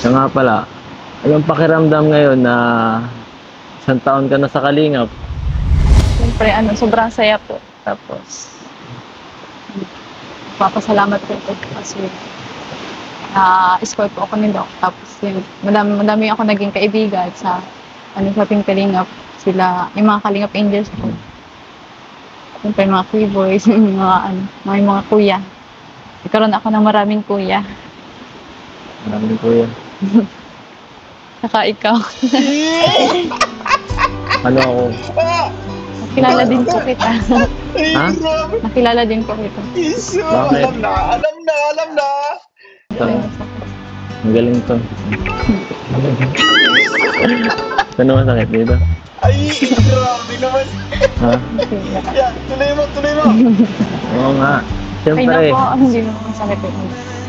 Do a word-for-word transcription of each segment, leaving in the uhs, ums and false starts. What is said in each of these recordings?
Siya nga pala, anong pakiramdam ngayon na isang taon ka na sa Kalingap? Siyempre, ano, sobrang saya po. Tapos, papasalamat po po kasi na-escort po ako ni Doc. Tapos, yun, madami, madami ako naging kaibigan sa ano, sa Team Kalingap. Sila, yung mga Kalingap Angels po. Siyempre, yung mga Free-Boys, yung mga, ano, mga, mga kuya. Nagkaroon ako ng maraming kuya. Maraming kuya. Saka ikaw. Ano ako? Nakilala din po kita. Ha? Nakilala din po kita. Iso, Bakit? alam na, alam na, alam na. Ito. Ang galing to. Ano masakit dito? Ay, grabe naman. Ha? Yan, tuloy mo, tuloy mo. Oo nga. Ay Siyempre, nako, hindi mo masakit po.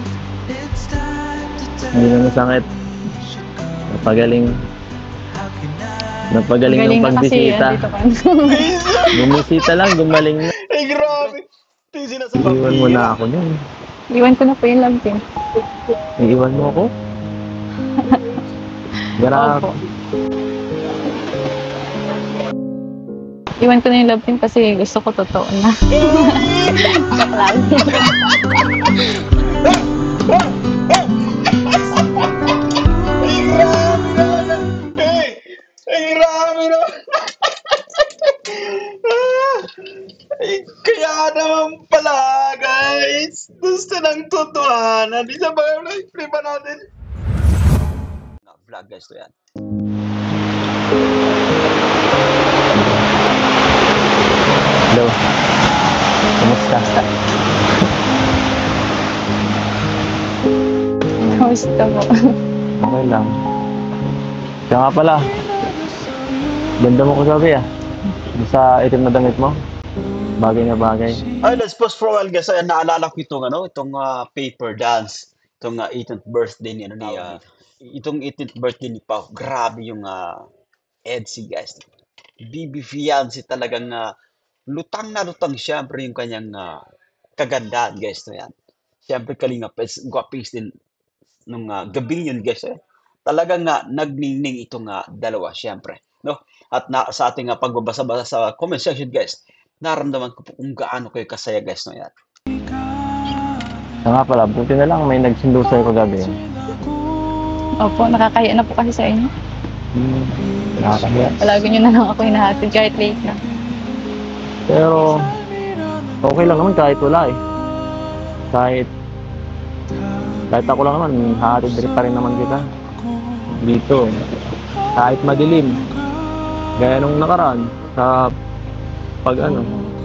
hindi na masakit. Napagaling. Napagaling ng Magaling na kasi, pagbisita. andito ka. Bumisita lang, gumaling na. Ay, grabe. Ito yung sinasabi. Iiwan mo na ako niyan. Iwan ko na po yung love team. Iiwan mo ako? Grabe. Opo. Iwan ko na yung love team kasi gusto ko totoo na. Joke lang. Ay, grabe naman. Ay, ay, grabe naman. Ay, kaya naman pala, guys. Gusto ng totohanan. Isa ba yung live pa natin? Vlog, guys, to yan. Hello. Kumusta? Kamusta po? Okay lang. Kaya nga pala, ganda mo ko sabi ah. Sa itim na damit mo. Bagay na bagay. Ay, let's pause for a while, guys. Ay, naalala ko itong, ano, itong ah, paper dance. Itong ah, eighteenth birthday ni, ano, ni, ah, itong eighteenth birthday ni Pao. Grabe yung uh, Edsy, guys. B B Fiancé talagang ah, lutang na lutang siyempre yung kanyang ah, kagandahan, guys. No, yan. Siyempre, Kalinga Pes, gwapis din nung uh, gabing yun, guys. Eh. Talagang nga nagningning itong uh, dalawa, siyempre. No? At na, sa ating uh, pagbabasa-basa sa comment section, guys, naramdaman ko po kung gaano kayo kasaya, guys. No, yan. Kaya nga pala, buti na lang may nagsundo sa'yo kagabi. Opo, nakakaya na po kasi sa inyo. Hmm, nakakaya. Palagi nyo na lang ako hinahatid kahit late na. Pero, okay lang naman kahit wala eh. Kahit, kahit ako lang naman, hahatid rin pa rin naman kita. Dito, kahit madilim. Gaya nung nakaraan, sa pag ano,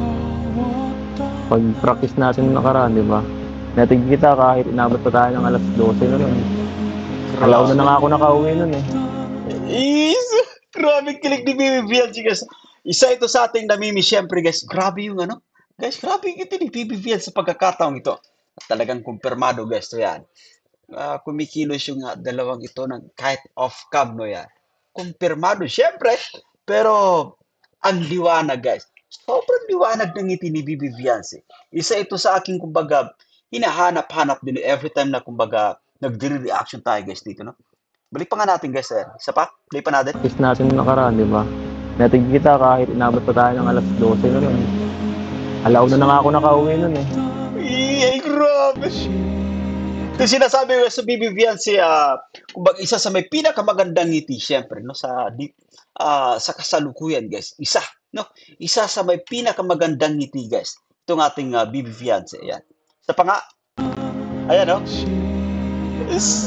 pag practice natin nung nakaraan, di ba? Natig kita kahit inabot pa tayo ng alas dose na rin. Alaw na na nga ako nakauwi nun eh. Is, grabe kilig ni Bibi Fiancé, guys. Isa ito sa ating namimi, siyempre, guys. Grabe yung ano. Guys, grabe ito ni Bibi Fiancé sa pagkakataong ito. Talagang kumpirmado, guys. So yan. Uh, kumikilos yung uh, dalawang ito ng kahit off-cam, no yan. Kumpirmado, siyempre. Pero, ang liwanag, guys. Sobrang liwanag ng ngiti ni Bibi Fiancé. Isa ito sa aking, kumbaga, hinahanap-hanap din every time na, kumbaga, nag-reaction tayo, guys, dito, no? Balik pa nga natin, guys, sir. Isa pa? Play pa natin. Practice natin nung nakaraan, di ba? Natig kita kahit inabot pa tayo ng alas dose na rin. Alaw na na nga ako nakauwi nun eh. Ay, grabe. Ito sinasabi ko sa Bibi Fiancé, uh, kumbaga isa sa may pinakamagandang ngiti, syempre, no, sa di, uh, sa kasalukuyan, guys. Isa, no? Isa sa may pinakamagandang ngiti, guys. Itong ating uh, Bibi Fiancé, ayan. Isa pa nga. Ayan, no? Yes.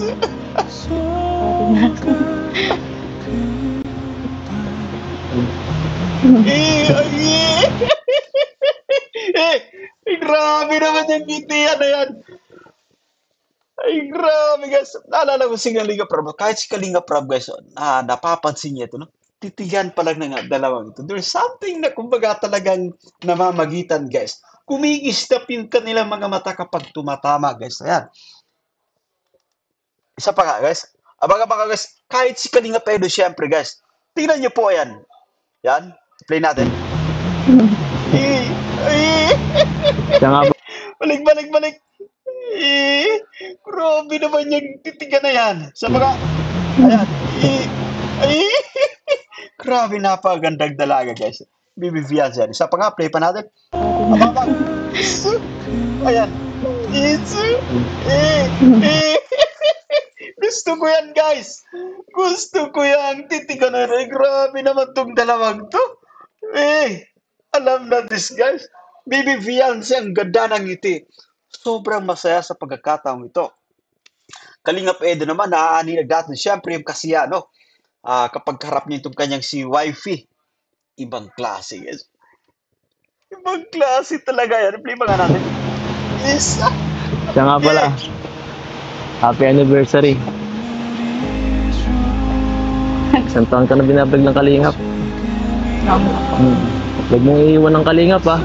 eh, ay, eh, eh, grabe naman yung ngiti, ano yan? Ay, grabe, guys. Naalala ko si Kalinga Prab. Kahit si Kalinga Prab, guys, na napapansin niya ito, no? Titigan pa lang ng dalawang ito. There's something na, kumbaga, talagang namamagitan, guys. Kumikistap yung kanilang mga mata kapag tumatama, guys. Ayan. Isa pa nga, guys. Abaga-baga, guys, kahit si Kalinga Pedro, syempre, guys. Tingnan niyo po, ayan. Yan. Play natin. Ay, ay. Siya nga Balik, balik, balik. Eh, grabe naman yung titigan na yan. Sa mga, ayan, eh, ay, grabe napakagandang dalaga, guys. Bibi Fiance yan. Isa pa nga, play pa natin. Ababa. Isu. Ayan. Isu. Eh, eh. Gusto ko yan, guys. Gusto ko yan. Titigan na rin. Grabe naman tong dalawang to. Eh, alam na this, guys. Bibi Fiance, ang ganda ng ngiti. Sobrang masaya sa pagkakataong ito. Kalingap Edo naman, naaaninag natin. Siyempre, yung kasiya, no? Ah, kapag harap niya itong kanyang si wifey, ibang klase, guys. Ibang klase talaga yan. Play pa nga natin. Isa. Siya nga pala. Happy anniversary. Isang taon ka na binablog ng Kalingap. Salamat po. Hmm. Huwag mong iiwan ng Kalingap, ha.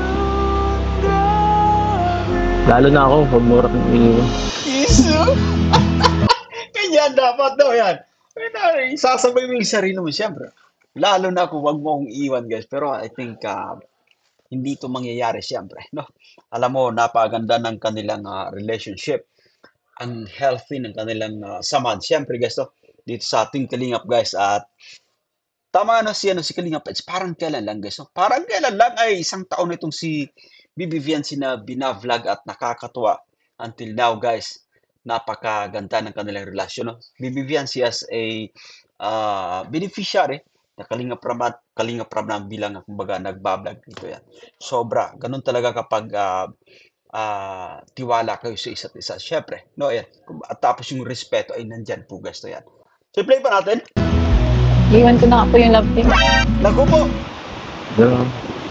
Lalo na ako, huwag mo rin iiwan. Isu. Kanya dapat daw yan. Ay, sasabay mo yung sarili mo, siyempre. Lalo na kung wag mo akong iwan, guys. Pero I think uh, hindi ito mangyayari, siyempre. No? Alam mo, napaganda ng kanilang uh, relationship. Ang healthy ng kanilang uh, samahan. Siyempre, guys, no? Dito sa ating Kalingap, guys. At tama na si, ano, si Kalingap. It's parang kailan lang, guys. No? Parang kailan lang ay isang taon itong si Bibi Fiance na binavlog at nakakatuwa. Until now, guys, napakaganda ng kanilang relasyon. No? Bibi Fiance as a uh, beneficiary na Kalingap Rab, Kalingap Rab na bilang, kumbaga, nagbablog dito yan. Sobra. Ganun talaga kapag uh, uh, tiwala kayo sa isa't isa. Siyempre, no, yan. At tapos yung respeto ay nandyan po, guys. To yan. So, play pa natin. Iwan ko na nga po yung love team. Naku po. Yeah.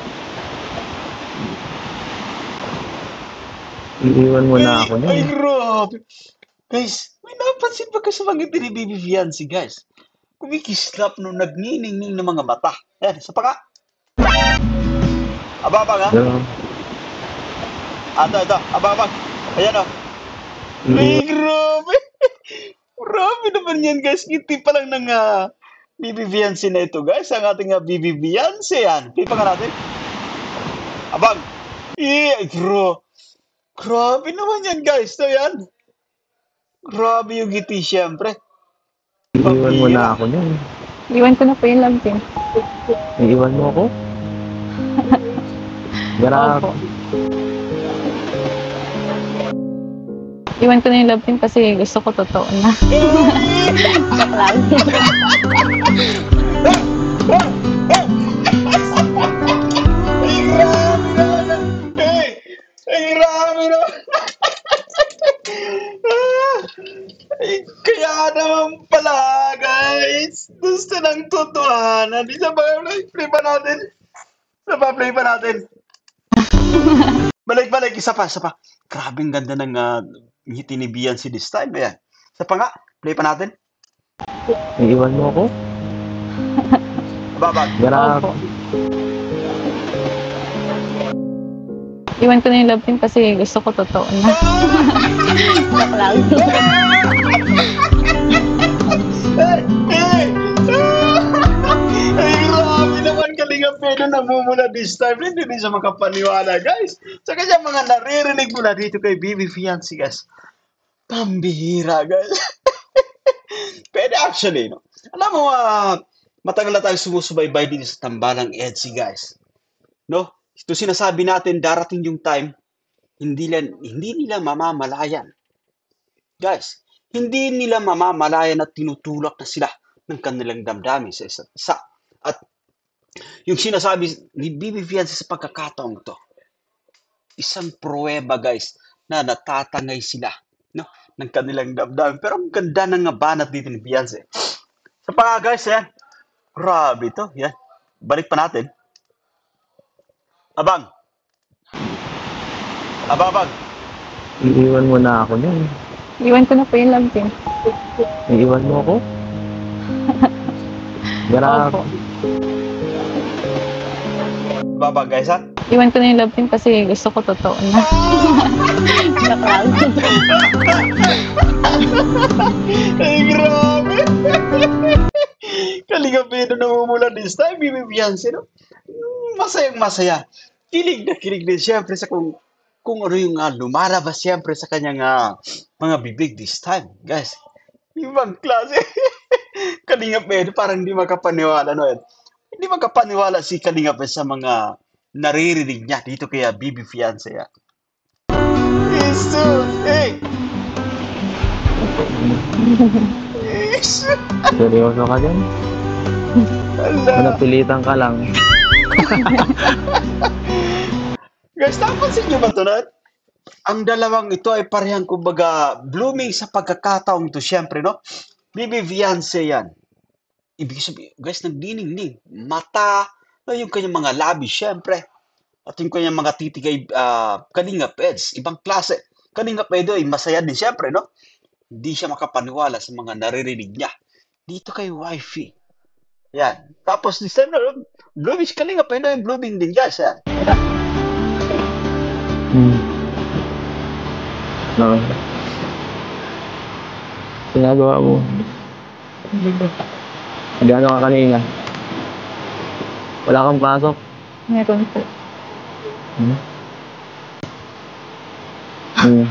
Iiwan mo na ako Ay, ay, niyan. grabe. Guys, may napansin ba kayo sa mga ni Bibi Fiance, guys? Kumikislap nung nagniningning ng mga mata. Ayan, isa pa ka. Ababa nga. Yeah. Ato, ito. Ababa. Ayan o. Ay, grabe. Grabe naman yan, guys. Ngiti pa lang ng uh, Bibi Fiance na ito, guys. Ang ating uh, Bibi Fiance yan. Pipa nga natin. Abang. Eh, bro. Grabe naman yan, guys. So, yan. Grabe yung ngiti, syempre. Iiwan mo na ako niyan. Iwan ko na po yung love team. Iiwan mo ako? Gara, Opo. Iwan ko na yung love team kasi gusto ko totoo na. Joke lang. Ay, grabe naman. Hey, ay, grabe naman. Ay, kaya naman pala, guys. Gusto ng totohanan. Isa pa, play pa natin. Isa pa, play pa natin. Balik, balik. Isa pa, isa pa. Grabe ang ganda ng uh, ngiti ni Fiance this time. Ayan. Isa pa nga. Play pa natin. iiwan mo ako? Babag. Gara, Opo. Iwan ko na yung love team kasi gusto ko totoo na. Joke lang. Hey, hey. Ay, grabe naman Kalingap Edo namumula this time. Hindi din siya makapaniwala, guys. Sa kanya mga naririnig mula dito kay Bibi Fiance, guys. Pambihira, guys. Pwede actually, no? Alam mo, uh, matagal na tayong sumusubaybay dito sa Tambalang EDSI, guys. No? Ito sinasabi natin, darating yung time, hindi nila, hindi nila mamamalayan. Guys, hindi nila mamamalayan at tinutulak na sila ng kanilang damdamin sa isa't isa. At yung sinasabi ni Bibi Fiance sa pagkakataong ito, isang pruweba, guys, na natatangay sila, no, ng kanilang damdamin. Pero ang ganda ng nga banat dito ni Fiance. Sa pa nga, guys, yan. Grabe ito. Yan. Balik pa natin. Abang. Abang, abang. iiwan mo na ako niyan. Iwan ko na po yung love team. Iiwan mo ako? Gara, Opo. Abang, guys, ha? Iwan ko na yung love team kasi gusto ko totoo na. Joke lang. Ay, grabe. Kalingap Edo namumula this time, Bibi Fiance, no? Masayang masaya. Kilig na kilig din, syempre, sa kung kung ano yung uh, lumalabas siyempre sa kanyang ah, mga bibig this time, guys. Ibang klase. Kalingap Ed, parang hindi makapaniwala, no, Ed? Hindi makapaniwala si Kalingap Ed sa mga naririnig niya dito kaya Bibi Fiancé. Yan. Jesus! Hey! Jesus! Seryoso ka dyan? Ala! Napilitan ka lang. Guys, napansin niyo ba ito, no? Ang dalawang ito ay parehang kumbaga blooming sa pagkakataong ito, syempre, no? Bibi Fiancé yan. Ibig sabihin, guys, nagdiningning. Mata, no, yung kanyang mga labi, syempre. At yung kanyang mga titig ay uh, Kalingap Eds, ibang klase. Kalingap Ed ay masaya din, syempre, no? Hindi siya makapaniwala sa mga naririnig niya. Dito kay wifey. Yan. Tapos, this time, no, blooming si Kalingap Ed ay blooming din, guys. Yan. Hmm. No. Ginagawa mo. Gano'n ka kanina? Wala kang pasok? Meron po. Hmm? Hmm.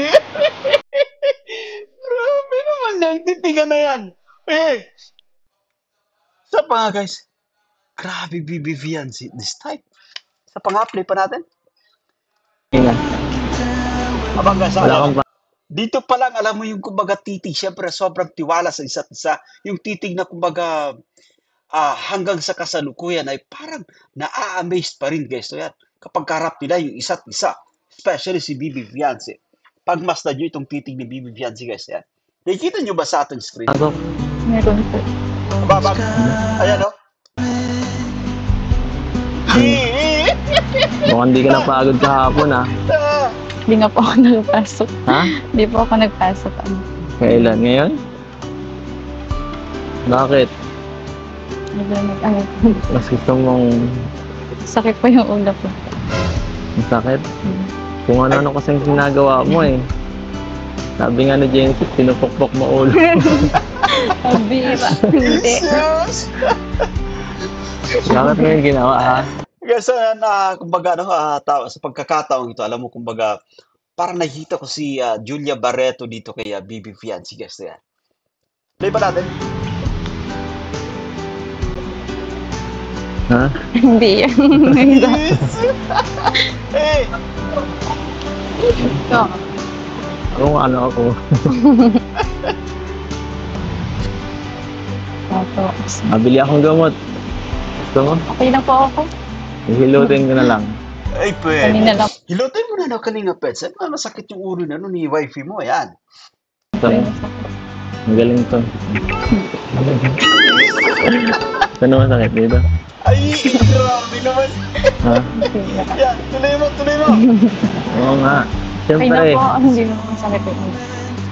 Grabe naman yan. Titigan na yan. Eh. Sa pa nga, guys. Grabe, Bibi Fiancé this time. Sa pa nga, play pa natin. Kanina. Abang guys, Wala ayan. kang pasok. Dito pa lang, alam mo yung kumbaga titig, syempre sobrang tiwala sa isa't isa. Yung titig na kumbaga ah, hanggang sa kasalukuyan ay parang na-amaze pa rin, guys. So yan, kapag karap nila yung isa't isa, especially si Bibi Fiancé. Pagmasdan nyo itong titig ni Bibi Fiancé, guys. Yan. Nakikita nyo ba sa ating screen? Pasok. Meron po. Babag. Ayan, o. Mukhang hindi ka napagod kahapon, ha? Hindi nga po ako nagpasok. Ha? Hindi po ako nagpasok. Ano. Kailan? Ngayon? Bakit? Medyo nag- ano, Mas gusto mong sakit po yung ulo ko. masakit? Kung ano-ano kasing ginagawa mo, eh. Sabi nga ni Jensit, pinupukpok mo ulo. Pabira. Hindi. Yes! Bakit ngayon ginawa, ha? Guys, so, yan, ah, kumbaga, no, ah, ta- sa pagkakataong ito, alam mo, kumbaga, parang nakita ko si ah, Julia Barreto dito kay ah, Bibi Fiancé, guys. Yan. Play ba natin? Ha? Hindi. Yes! Eh! Ito. Kung ano ako. Ito. Mabili akong gamot. Gusto mo? Okay na po ako. Ihilutin ko na lang. Ay, pwede. Kanina lang. Hilutin mo na no, kanina, Pets. Ano, masakit yung ulo na no, ni wifey mo, yan. Ito. Ang galing to. Ano masakit dito? Ay, grabe naman. Ha? Yan, tuloy mo, tuloy mo. Oo nga. Okay na Siyempre, po. Hindi mo masakit yung ulo.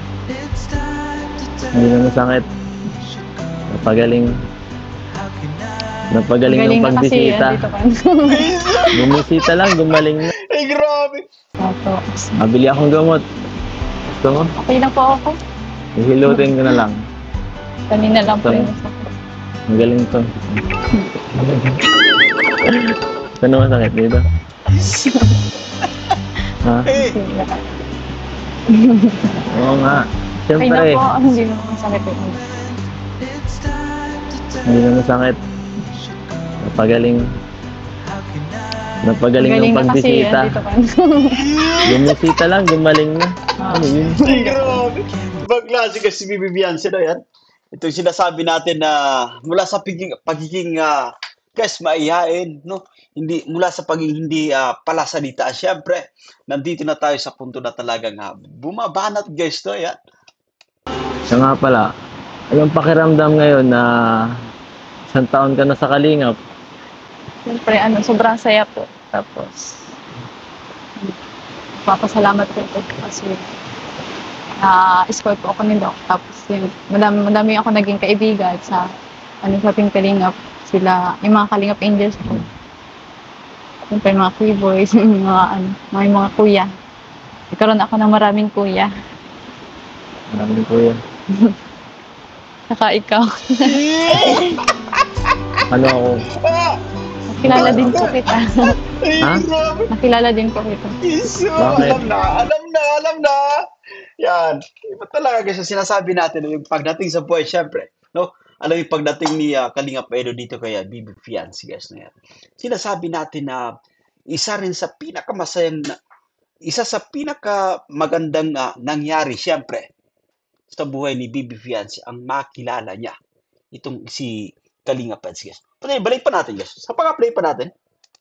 hindi na masakit. Napagaling. Napagaling Galing ng na kasi pagbisita. andito ka. Bumisita lang, gumaling na. Ay, grabe. Ito. Mabili akong gamot. Gusto mo? Okay na po ako. Ihilutin ko na lang. Kanina lang po Ito. yung masakit. Ang galing to. Ano masakit dito? Ha? Eh, Oo nga. Okay na Siyempre, po. Hindi mo masakit yung ulo. hindi na masakit. Napagaling. Napagaling ng Galing na kasi pagbisita. andito ka. Bumisita lang, gumaling na. Ano yun? ay, grabe. Ibang klase kasi Bibi Fiancé na yan. Ito yung sinasabi natin na mula sa pagiging, pagiging ah, guys, maihain, no? Hindi, mula sa pagiging hindi uh, palasalitaan, syempre, nandito na tayo sa punto na talagang uh, bumabanat, guys, to, yan. Siya nga pala, anong pakiramdam ngayon na isang taon ka na sa Kalingap? Siyempre, ano, sobrang saya po. Tapos, papasalamat po po kasi na-escort po ako ni Doc. Tapos, yun, madami, madami ako naging kaibigan sa ano, sa Team Kalingap. Sila, yung mga Kalingap Angels po. Siyempre, mga free boys, yung mga, ano, mga, yung mga kuya. Nagkaroon ako ng maraming kuya. Maraming kuya. Saka ikaw. Ano ako? Ah, Kilala din po kita. Ay, Ha? grabe. Nakilala din po kita. Iso, Bakit? alam na, alam na, alam na. Yan. Iba talaga guys, yung sinasabi natin, yung pagdating sa buhay, syempre, no? Alam mo yung pagdating ni uh, Kalinga Pedro dito kaya Bibi Fiance, guys, na yan. Sinasabi natin na isa rin sa pinakamasayang, na, isa sa pinakamagandang uh, nangyari, syempre, sa buhay ni Bibi Fiance, ang makilala niya. Itong si Kalinga Peds, guys. Pwede, balik pa natin, guys. Sa pag-play pa natin.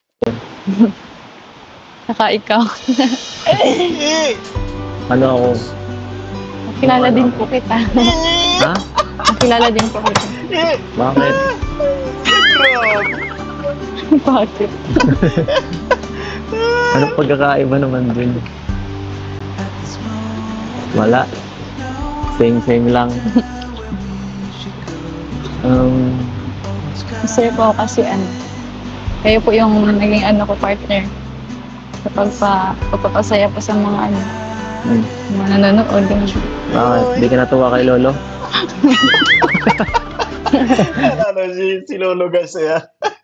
Saka ikaw. Eh! Ano ako? Nakilala din po kita. Eh! Ha? Nakilala din po kita. Eh! Bakit? Grabe! Bakit? Anong pagkakaiba naman dun? Wala. Same-same lang. Um, Masaya po ako kasi ano, kayo po yung naging ano ko partner sa pagpa, pagpapasaya po sa mga ano, hmm. mga nanonood. Bakit? Di ka natuwa kay Lolo? Ano si, si Lolo guys yan.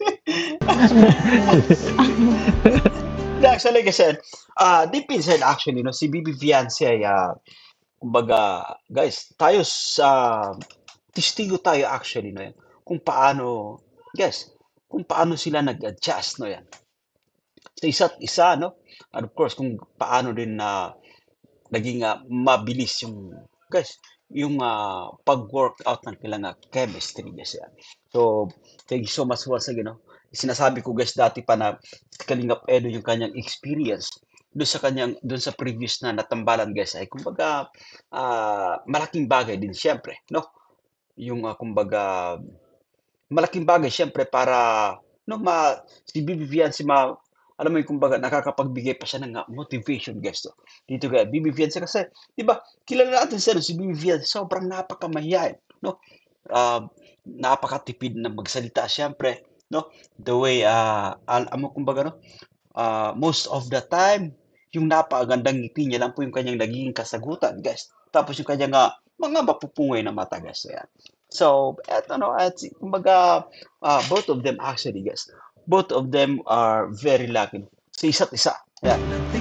Actually kasi, ah deep inside actually, no, si Bibi Fiance ay, ah, kumbaga, guys, tayo sa, testigo tayo actually, no, yan, kung paano, guys, kung paano sila nag-adjust, no, yan, sa isa't isa, no, and of course, kung paano din na, naging ah, mabilis yung, guys, yung ah, pag-workout ng kailangan chemistry, guys, yan. So, thank you so much once again, no. Sinasabi ko, guys, dati pa na Kalingap Edo yung kanyang experience doon sa kanyang doon sa previous na natambalan, guys, ay kumbaga ah, malaking bagay din siyempre, no? Yung ah, kumbaga malaking bagay siyempre para no ma si Bibi Fiance ma alam mo yung kumbaga nakakapagbigay pa siya ng ah, motivation, guys, no? Dito kay Bibi Fiance kasi 'di ba kilala natin siya no, si Bibi Fiance sobrang napakamahiyain, no? Ah, napakatipid na magsalita siyempre, no? The way ah al amo kumbaga no, ah, most of the time yung napakagandang ngiti niya lang po yung kanyang nagiging kasagutan, guys. Tapos yung kanyang ah, mga mapupungay na mata, guys. Ayan. So, eto no, at si- kumbaga, ah, both of them actually, guys. Both of them are very lucky sa isa't isa. Ayan.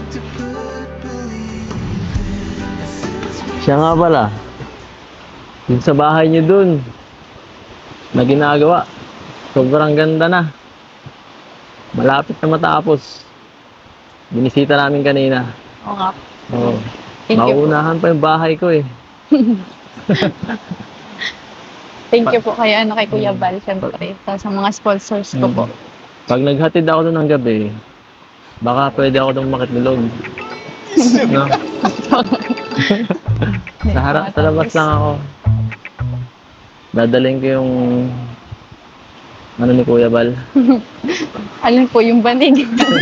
Siya nga pala. Yung sa bahay niyo dun, na ginagawa. Sobrang ganda na. Malapit na matapos. Binisita namin kanina. Oo nga. Oo. Thank you po. Mauunahan pa yung bahay ko eh. Thank you po kay ano kay Kuya Val syempre sa, sa mga sponsors ko po. Pag naghatid ako doon ng gabi, baka pwede ako doon makitulog. No? Sa harap, sa labas lang ako. Dadalhin ko yung ano ni Kuya Bal. Alin po yung banig.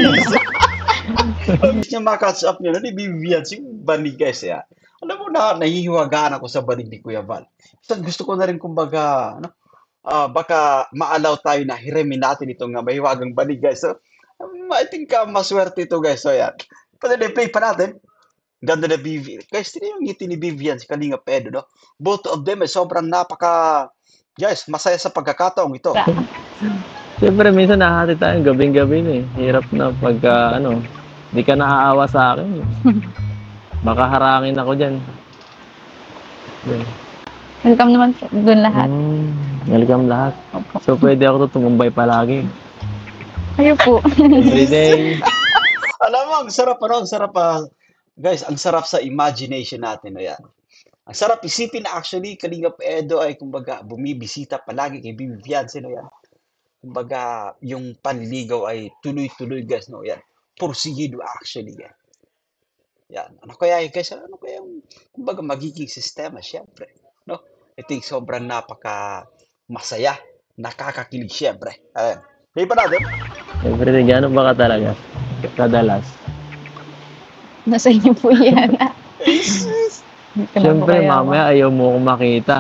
Pag niya makatch up niya, no, ni Vivian, si banig, guys, ya. Alam mo na, nahihiwagaan ako sa banig ni Kuya Val. So, gusto ko na rin kumbaga, ano, ah, baka ma-allow tayo na hirimin natin itong uh, mahiwagang banig, guys. So, um, I think uh, maswerte ito, guys. So, yan. Pwede na play pa natin. Ganda na Vivian. Guys, tingnan yung ngiti ni Vivian, si Kalinga Pedro, no? Both of them, eh, sobrang napaka, guys, masaya sa pagkakataong ito. Siyempre, minsan nahati tayo gabing-gabi na eh. Hirap na pagka, ano, di ka naaawa sa akin. Baka harangin ako dyan. Yeah. Welcome naman po doon lahat. Mm, welcome lahat. Opo. So, pwede ako to tumumbay palagi. Kayo po. Every day. Alam mo, ang sarap, ano, ang sarap, ah, guys, ang sarap sa imagination natin, ayan. Ang sarap isipin na actually, Kalingap Edo ay, kumbaga, bumibisita palagi kay Bibi Fiance, no, yan. Kumbaga, yung panligaw ay tuloy-tuloy, guys, no, yan. Porsigido, actually, yan. Yan. Ano kaya, yun, guys, ano kaya yung, kumbaga, magiging sistema, syempre, no? I think sobrang napaka masaya, nakakakilig, syempre. Ayan. Kaya pa natin. Every day, gano'n ba ka talaga? Kadalas. Nasa inyo po yan. Hindi ka na po Siyempre, kaya- mamaya ayaw mo akong makita.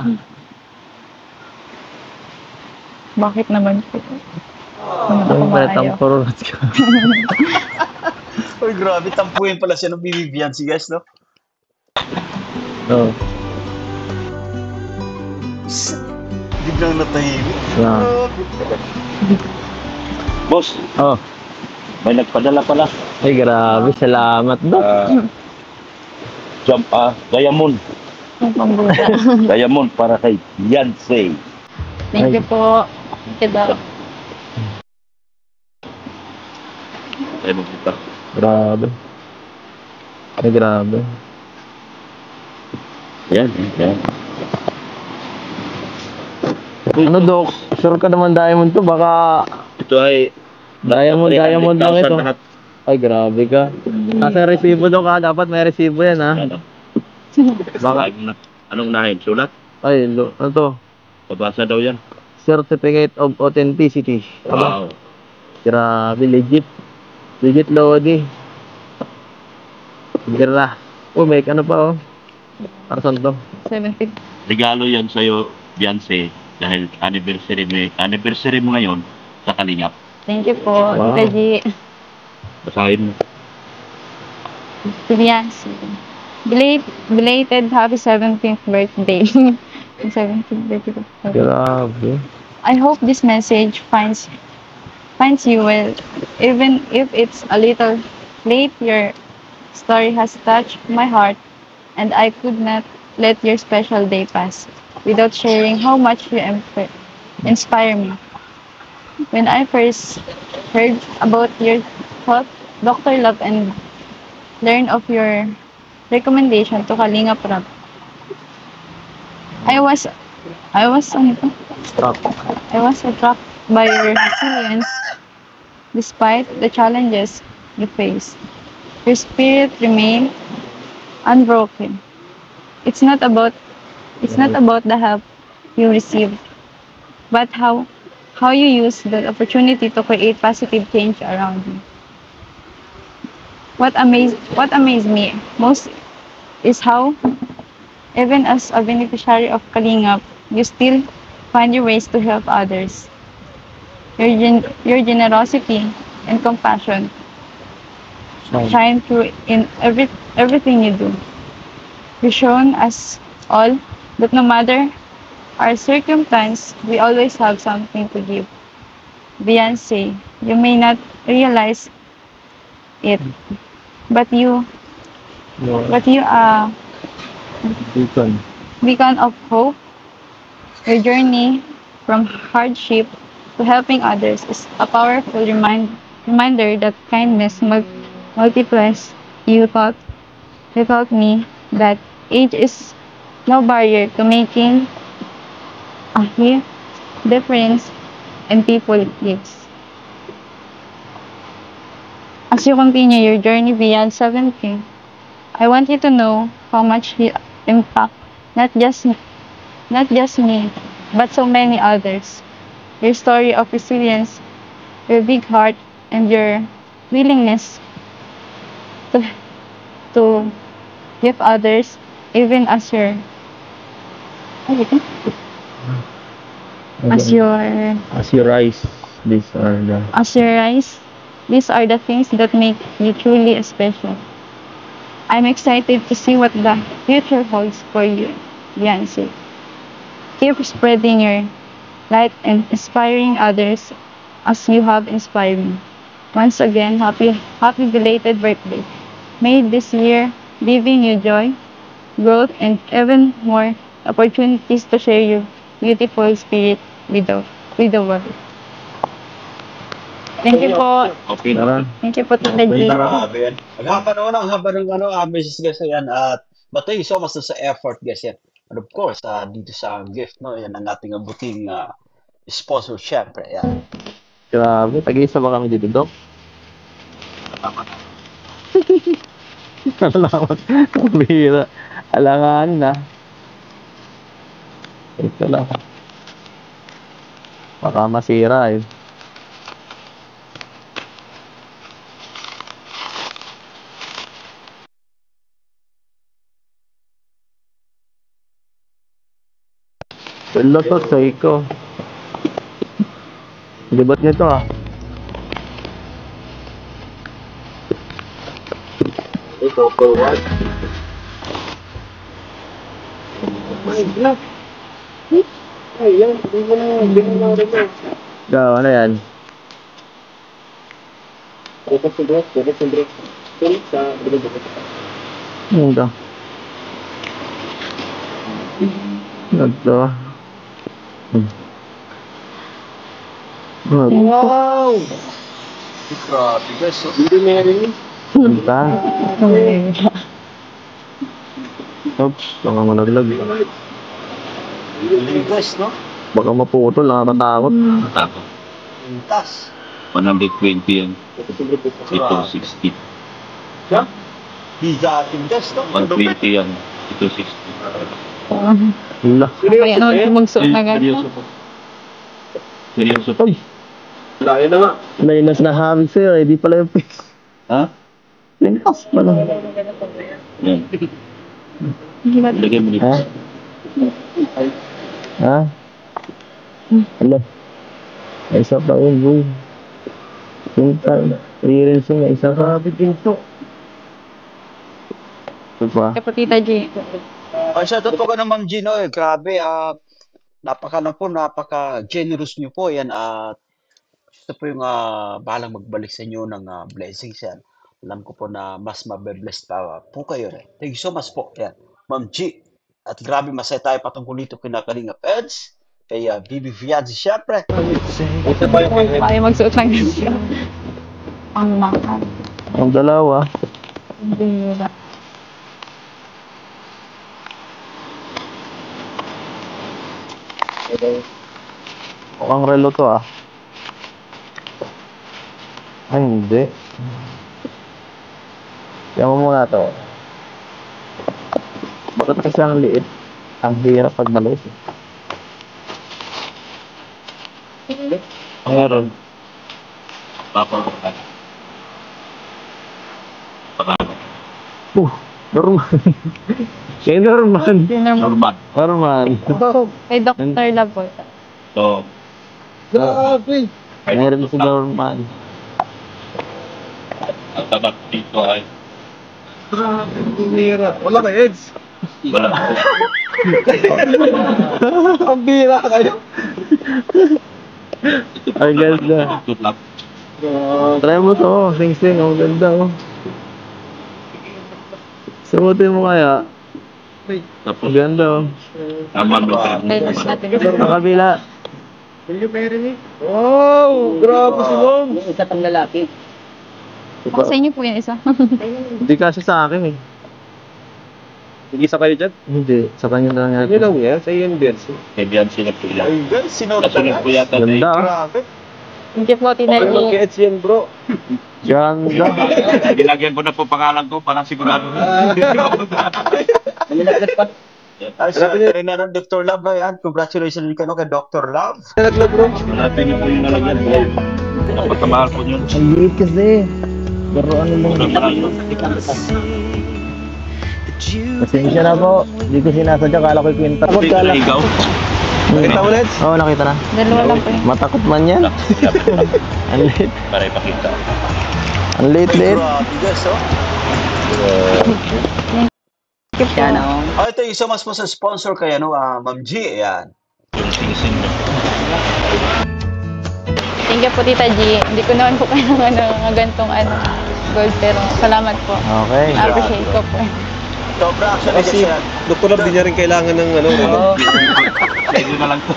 Bakit naman po? Naman ako Siyempre, maayaw. tampururot ka. Uy, grabe, tampuhin pala siya ng Bibi Fiance, guys, no? Oo. Biglang natahimik. Yeah. Grabe. Boss, Oh, may nagpadala pala. ay grabe, salamat Dok. Uh, jump, ah, diamond. Yung pambuta. Diamond para kay Beyonce. Thank you po. Thank you daw. Ay, magkita. Grabe. Ay, grabe. Yan, yan. Ano Dok? Sure ka naman diamond to? Baka Ito ay diamond, diamond lang ito. lahat. Ay, grabe ka. Nasa resibo Dok ha. Dapat may resibo yan ha. Ano? Baka, Anong, anong nahin? Sulat? ay, lo, ano to? Pabasa daw yan. Certificate of Authenticity. Aba, Wow. grabe, legit. Legit Lodi. Gira. Oh, may ano pa oh. Para saan to? seventy. Regalo yan sa'yo, Beyonce, dahil anniversary mo, anniversary mo ngayon sa Kalingap. Thank you po. Wow. Tita G. Basahin mo. Beyonce. Belat- Belated happy seventeenth birthday. seventeenth birthday ko. Grabe. I hope this message finds finds you well. Even if it's a little late, your story has touched my heart, and I could not let your special day pass without sharing how much you emp- inspire me. When I first heard about your thought, Doctor Love, and learned of your recommendation to Kalinga Prab, I was I was ano to? Stop. I was struck by your resilience despite the challenges you face. Your spirit remained unbroken. It's not about it's not about the help you receive, but how how you use the opportunity to create positive change around you. What amazed what amazed me most is how, even as a beneficiary of Kalingap, you still find your ways to help others. Your gen- your generosity and compassion shine through in every everything you do. You've shown us all that no matter our circumstance, we always have something to give. Beyonce, you may not realize it, but you No, but you are beacon. beacon of hope. Your journey from hardship to helping others is a powerful remind, reminder that kindness mul- multiplies. You taught, you taught me that age is no barrier to making a huge difference in people's lives. As you continue your journey beyond seventeen, I want you to know how much you impact not just not just me, but so many others. Your story of resilience, your big heart, and your willingness to, to give others, even as your as your As you rise, these are the... as your rise. These are the things that make you truly special. I'm excited to see what the future holds for you, Beyonce. Keep spreading your light and inspiring others as you have inspired me. Once again, happy happy belated birthday. May this year bring you joy, growth, and even more opportunities to share your beautiful spirit with the, with the world. Thank you po. Okay Tara. na. Thank you po, Tita G. Grabe yan. Ang haba naman, ang haba ng ano, ah, message guys yan. At but thank you so much sa effort guys yan. And of course, ah, dito sa gift, no, yan ang ating abuting ah, sponsor, syempre. Yan. Grabe, tag-isa ba kami dito, Dok? Salamat. Ang bihira. Alangan na. Ito lang. Baka masira eh. Wala to, Seiko. Libat nito ah. Ito, for what? Ikaw, ano yan? Ganda. Ganda. Hmm. Wow! Grabe guys. oh. Ganda. Oops, baka malaglag. Galing guys, no? Baka maputol, nakakatakot. Tapos, Tas. one twenty yan. Ito, sixty. Pizza atin guys, no? one twenty yan. Ito, sixty. Wala. Kaya ano, magsuot na Seryoso ganito. po. Seryoso po. Uy! Laki na nga. Nainas na hamig sa'yo, eh. Di pala yung face. Ha? Lintas pala. Yan. Lagay mo dito. Ha? Ha? Ano? May isa pa yun, boy. Yung time. Reels yung may isa pa. Grabe dito. Ito pa. Kaya po, Tita G. Ay, siya, totoo ka na, Ma'am Gino, eh. Grabe, ah, napaka na po, napaka-generous niyo po. Yan, at ito po yung ah, bahalang magbalik sa inyo ng ah, blessings yan. Alam ko po na mas mabe-bless pa po kayo rin. Thank you so much po. Yan, Ma'am G. At grabe, masaya tayo patungkol dito kina Kalinga Peds. Kay uh, Bibi Vianzi, syempre. Kaya magsuot ng ganito. Ang mahal. Ang dalawa. Hindi na. Mukhang relo to ah. Ay, hindi. Yan mo muna to. Bakit kasi ang liit? Ang hirap pag maliit. Meron. Papabukan. Pakano. Uh, normal. Kaya normal. Normal. Normal. Kay Doctor Love po. So, Grabe. Meron si normal. ang tabak dito ay Wala ka, Eds. wala. Ang bira kayo. Ang ganda. Tutlap. Try mo to. Sing-sing. Ang ganda oh. Sabutin mo kaya. Tapos, Ang ganda oh. naman mo tayo. Kay Nurse natin. Ang kabila. Wow! Grabe si Mom! Isa pang lalaki. Baka sa inyo po yan isa. Hindi kasi sa akin eh. Nag-isa kayo dyan? Hindi. Sa kanya na lang Ano yata. lang yan? Sa iyan din. Kay Bianci na po ilan. Ay, guys, sinunod Kasunod po yata na Ganda ah. Grabe. Hindi po, Tina G. Mag-ets yan bro. Ganda. Ilagyan ko na po pangalan ko para sigurado. Nalaglag pa. Ay, sa rin na ng Doctor Love na yan. Congratulations ka no, kay Doctor Love. Nalaglag bro. Hanapin niyo po yung nalagyan po. Napagkamahal po yun. Ang liit kasi. Pero ano lang. Sobrang mahal yun. Pasensya na po. Hindi ko sinasadya. Kala ko'y kwinta. Takot Ito ka na lang. ikaw. Nakita mo Leds? Oo, nakita na. Dalawa lang po yun. Matakot man yan. Ang liit. Para ipakita. Ang liit-liit. Grabe, guys, oh. Yan o. Oh, ito yung isa mas po sa sponsor kay ano, ah, Ma'am G. Ayan. Yung sing-sing niya. Thank you po, Tita G. Hindi ko naman po kailangan ng gantong ano, gold, pero salamat po. Okay. Appreciate ko po. Sobra actually Kasi kasi yan. Doktor Love din niya rin kailangan ng ano. Oo. Pwede na lang po.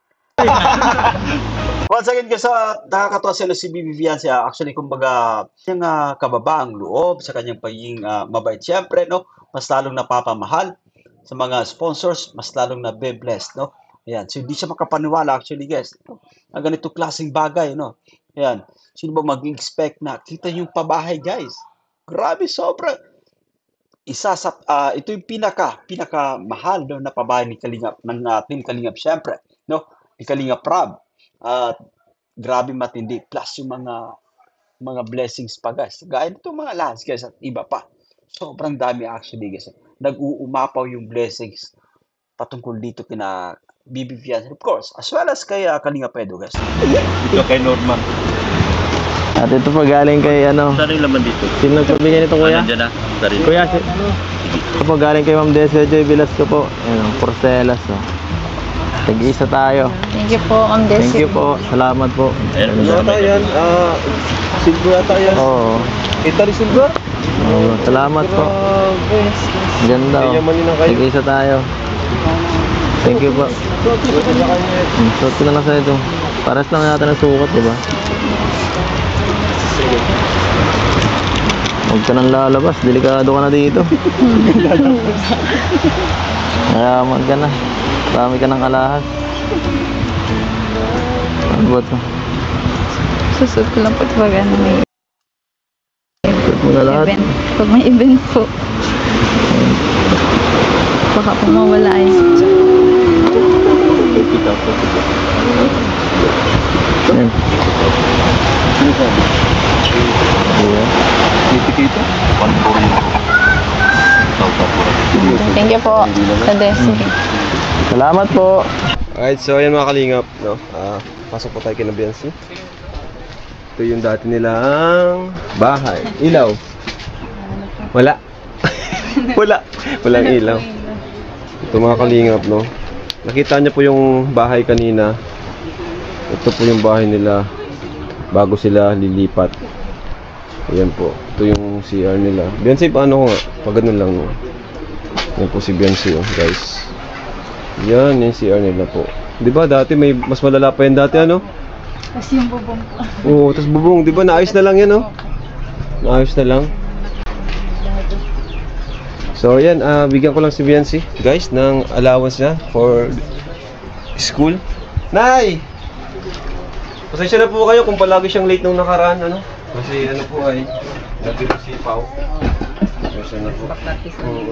Once again, guys, ah, nakakatawa sila si Bibi Vianci. ah. Actually, kumbaga, yung uh, kababaang loob sa kanyang pagiging ah, mabait. Siyempre, no, mas lalong napapamahal sa mga sponsors, mas lalong nabe-blessed, no? Ayan. So, hindi siya makapaniwala, actually, guys. Ang ganito klaseng bagay, no? Ayan. Sino ba mag-expect na kita yung pabahay, guys? Grabe, sobra. Isa sa, ah, ito yung pinaka, pinaka mahal no, na pabahay ni Kalingap, ng uh, Team Kalingap, siyempre, no? Ni Kalingap Rob. At grabe matindi. Plus yung mga mga blessings pa, guys. Gaya nito mga lands, guys, at iba pa. Sobrang dami actually, guys. Nag-uumapaw yung blessings patungkol dito kina Bibi Vianci, of course, as well as kay uh, Kalinga Pedro, guys. Ito kay Norman. At ito pa galing kay ano. Saan yung laman dito? Sino nagpabigay nito, kuya? Nandiyan na. Dari. Kuya, si... ito po galing kay Ma'am Desiree Joy Velasco po. Ayan, oh, Porcelas. Oh. Nag-iisa tayo. Thank you po, Ma'am Thank Desi. you po. Salamat po. Ano ata yan? Ah, silver ata yan. Oo. Italy silver? Oo, salamat po. Grabe. Ganda oh. Kaya manin ang kayo. Nag-iisa tayo. Thank you po. Hmm, Suot ko na lang sa ito. Paras lang natin ang sukat, di ba? Huwag ka nang lalabas. Delikado ka na dito. Mayaman ka na. Marami ka ng alahas. Ano ba ito? Susot ko lang po pag ano may Suot mo na lahat. event. Pag may event po. Baka po mawala ay. Yan. Yeah. Kita-kita. One for you. Thank you po, sa Desi. Salamat po. Alright, so ayan mga kalingap, no? Ah, pasok po tayo kina Biancy. Ito yung dati nilang bahay. Ilaw. Wala. Wala. Walang ilaw. Ito mga kalingap, no? Nakita niyo po yung bahay kanina. Ito po yung bahay nila bago sila lilipat. Ayan po. Ito yung C R nila. Biancy, paano ko nga? Pag ganun lang, no? Ayan po si Biancy, oh, guys. Yan, yung C R nila po. Di ba dati may mas malala pa yan dati, ano? Tapos yung bubong po. Oo, tas bubong. Di ba naayos na lang yan, oh? Naayos na lang. So, yan. Uh, bigyan ko lang si Biancy, guys, ng allowance niya for school. Nay! Pasensya na po kayo kung palagi siyang late nung nakaraan, ano? Kasi ano po ay nagdito si Pao. Pasensya na po. Oo.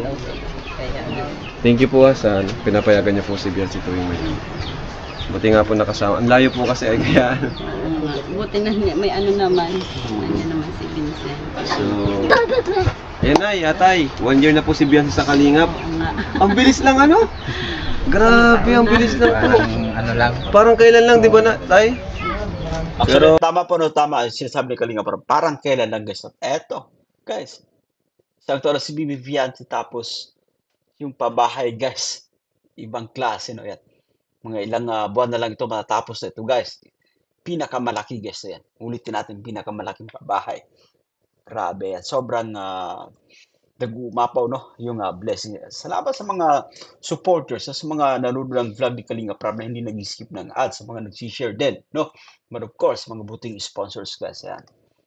Thank you po ha sa ano, pinapayagan niyo po si Biancy tuwing may. Buti nga po nakasama. Ang layo po kasi ay kaya. Buti na niya, may ano naman. Nandiyan naman si Vincent. So, ayan na, yatay. One year na po si Biancy sa Kalingap. Ang bilis lang ano? Grabe, ang bilis lang po. Ano lang. Parang kailan lang, di ba na, tay? Actually, tama po no, tama. Sinasabi ni Kalinga, parang, parang kailan lang guys. Eto, guys. Isang to si Bibi Viancy tapos yung pabahay guys. Ibang klase no yan. Mga ilang uh, buwan na lang ito matatapos na ito guys. Pinakamalaki guys yan. Ulitin natin pinakamalaking pabahay. Grabe yan. Sobrang uh, nag-umapaw no yung uh, blessing. Salamat sa mga supporters, sa mga nanonood ng vlog ni Kalinga Prab na hindi nag-skip ng ads, sa mga nag-share din, no? But of course, mga buting sponsors guys yan.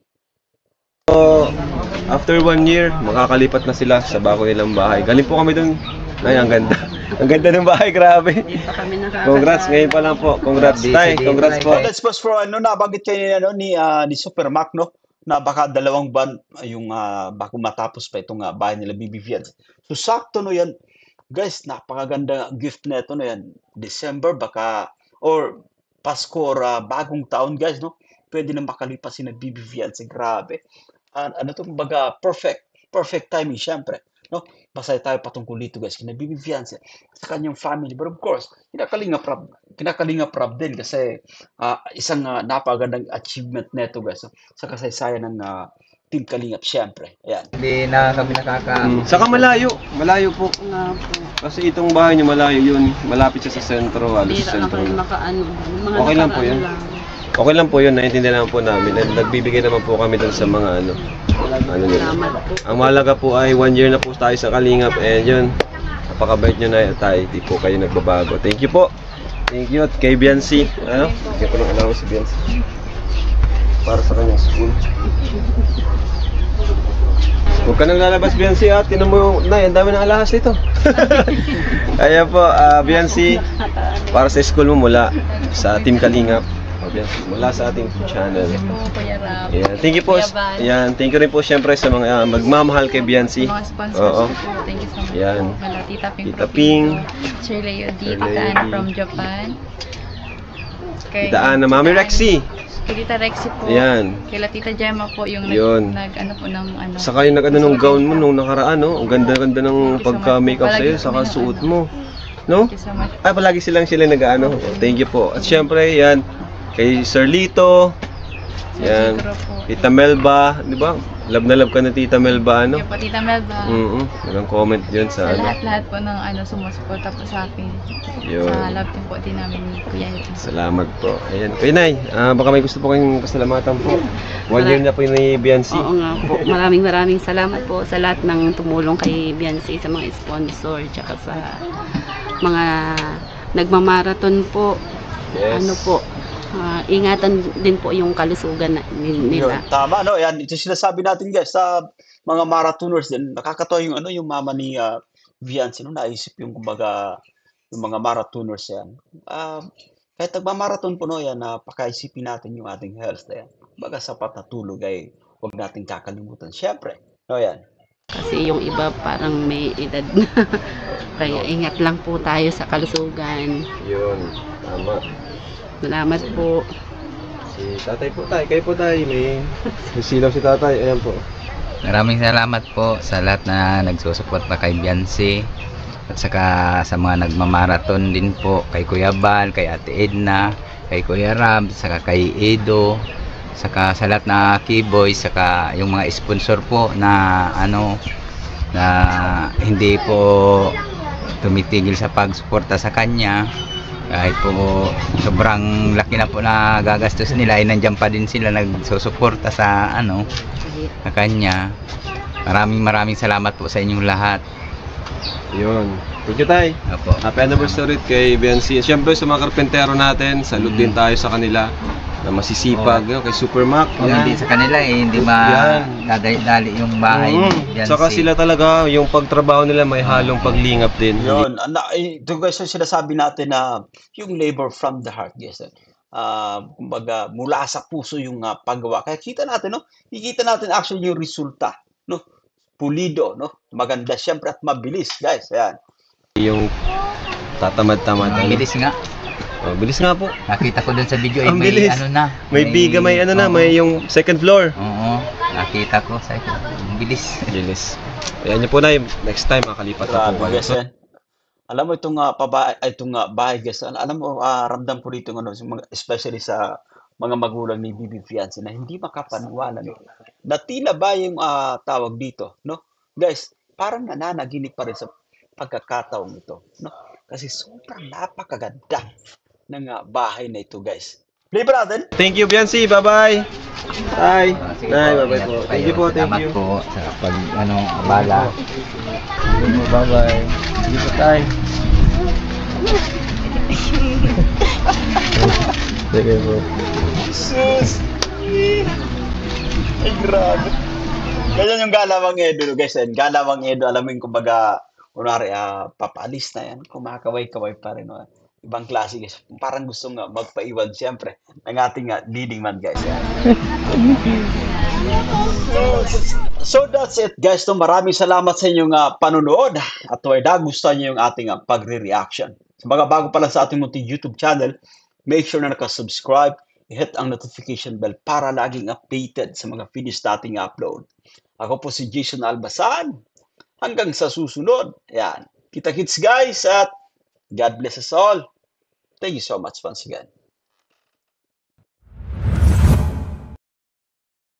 So, after one year, makakalipat na sila sa bago nilang bahay. Galing po kami dun. Ay, ang ganda. Ang ganda ng bahay, grabe. Hindi pa kami nakakasama. Congrats, ngayon pa lang po. Congrats, tay. Congrats po. Oh, let's pause for ano, nabanggit kayo ni, ano, ni, uh, ni Supermac, no? Na baka dalawang ban yung uh, bago matapos pa itong uh, bahay nila B B Viancy. So, sakto no yan. Guys, napakaganda gift na ito no yan. December, baka, or Pasko or uh, bagong taon, guys, no? Pwede na makalipas si na B B Viancy. Grabe. Uh, ano to, baga, perfect. Perfect timing, syempre. No? Pasay tayo patungkol dito, guys, kina B B Viancy, sa kanyang family. But of course, kinakalinga prab, kinakalinga prab din kasi uh, isang uh, napagandang achievement neto, guys, so, sa kasaysayan ng uh, Team Kalingap, syempre. Ayan. Hindi na kami nakaka... Hmm. Saka malayo. Malayo po. Nga po. Kasi itong bahay niyo malayo yun. Malapit siya sa sentro. Halos Hindi sa lang sentro. kami makaano. Mga Okay lang po nakaraan yun. lang. Okay lang po yun. Naiintindihan naman po namin. And nagbibigay naman po kami dun sa mga ano. Ano nila. Salamat po. Ang mahalaga po ay one year na po tayo sa Kalingap. And yun. Napakabait nyo na tayo. Di po kayo nagbabago. Thank you po. Thank you. At kay Biancy. Ano? Bigyan ko lang alam si Biancy. Para sa kanyang school. Huwag ka nang lalabas, Biancy, ha? Tinan mo yung, Nay, ang dami ng alahas nito. Ayan po, uh, Biancy, para sa school mo mula sa Team Kalingap. Oh, Biancy, mula sa ating channel. Ayan, thank you po. Ayan, thank you rin po siyempre sa mga uh, magmamahal kay Biancy. Mga sponsors Oo. ko po. Thank you so much. Yan. Po. Mala Tita Ping. Tita Ping. Shirley Odi, Shirley Tita Ann Odi. from Japan. Kay Daan na Mami Tita Rexy. Kay Tita Rexy po. Ayan. Kay Tita Gemma po yung Yun. nag, nag ano po ng ano. Saka yung nag-ano nung gown mo nung nakaraan, no? Ang ganda-ganda ng Thank you so pagka-makeup much. sa'yo, Palagi saka kami ng suot ano. mo. No? Thank you so much. Ay, palagi silang sila nag-ano. Thank you po. At syempre, yan, kay Sir Lito, Yan. Siguro po. Tita Melba, di ba? Love na love ka na Tita Melba, ano? Kaya po, Tita Melba. Mm Walang comment yun Sa sa ano. lahat-lahat po ng ano, sumusuporta po sa akin. Yun. Sa love team po din namin ni Kuya Edo. Salamat po. Ayan. Kuya Nay, ah, baka may gusto po kayong pasalamatan po. One year na po yun ni Biancy. Oo nga po. Maraming maraming salamat po sa lahat ng tumulong kay Beyonce, sa mga sponsor, tsaka sa mga nagmamarathon po. Yes. Ano po, ah, ingatan din po yung kalusugan na, ni- nila. Yun, tama, no? Yan, ito sinasabi natin, guys, sa mga marathoners din. Nakakatawa yung, ano, yung mama ni uh, Viancy, no? Naisip yung, kumbaga, yung mga marathoners yan. Ah, kahit nagmamarathon po, no, yan, napakaisipin natin yung ating health. Yan. Kumbaga, sapat na tulog ay huwag natin kakalimutan. Siyempre, no, yan. Kasi yung iba parang may edad na. Kaya ingat lang po tayo sa kalusugan. Yun. Tama. Salamat po. Si tatay po tayo. Kayo po tayo. May silaw si tatay. Ayan po. Maraming salamat po sa lahat na nagsusuporta kay Beyonce at saka sa mga nagmamarathon din po kay Kuya Bal, kay Ate Edna, kay Kuya Rab, saka kay Edo, saka sa lahat na Keyboys, saka yung mga sponsor po na ano na hindi po tumitigil sa pagsuporta sa kanya kahit po sobrang laki na po na gagastos nila ay nandiyan pa din sila nagsusuporta sa ano sa kanya. Maraming maraming salamat po sa inyong lahat. Yun. Thank you, tay. Opo. Happy anniversary kay Biancy. Siyempre sa mga karpentero natin, salute din tayo sa kanila na masisipag, no? Kay Supermac. Kung hindi sa kanila eh, hindi madadali yung bahay ni Mm. Beyonce. Saka sila talaga, yung pagtrabaho nila may halong paglingap din. Yun, na, eh, ito guys, yung sinasabi natin na yung labor from the heart, guys. Ah, kumbaga, mula sa puso yung ah, paggawa. Kaya kita natin, no? Ikita natin actually yung resulta, no? Pulido, no? Maganda siyempre at mabilis, guys. Ayan. Yung tatamad-tamad. Ang bilis nga. Oh, bilis nga po. Nakita ko dun sa video eh, Ang may bilis. ano na. May biga, may ano na, oo. may yung second floor. Oo, nakita ko sa ang bilis. Bilis. Ayan niyo po na, next time makalipat na po Grabe, kayo. guys. Yan. Alam mo itong uh, paba ay itong uh, bahay, guys. Al- Alam mo, ah, ramdam ko dito ano, sa mga- especially sa mga magulang ni Bibi Fiancé na hindi makapaniwala, no? Na tila ba yung ah, tawag dito, no? Guys, parang nananaginip pa rin sa pagkakataong ito, no? Kasi sobrang napakaganda ng ah, bahay na ito, guys. Play pa natin. Thank you, Biancy. Bye-bye. Bye. Ah, sige Bye, po, bye-bye ingat po. kayo. Thank you po, thank Salamat you. po sa pag ano, abala. Bye-bye. Sige po tayo. Sige po. Sus! Ay, grabe. Ganyan yung galawang Edo, no, guys. Yan, galawang Edo, alam mo yung kumbaga, kunwari, ah, papaalis na yan, kumakaway-kaway pa rin. No? Ibang klase, guys. Parang gusto nga magpaiwan, siyempre, ng ating uh, leading man, guys. Yan. So that's it, guys. No, maraming salamat sa inyong uh, panunood. At kung nagustuhan niyo yung ating uh, pagre-reaction. Sa mga bago pa lang sa ating munting YouTube channel, make sure na nakasubscribe, hit ang notification bell para laging updated sa mga videos nating upload. Ako po si Jason Albasan. Hanggang sa susunod. Yan. Kita-kits, guys, at God bless us all. Thank you so much once again.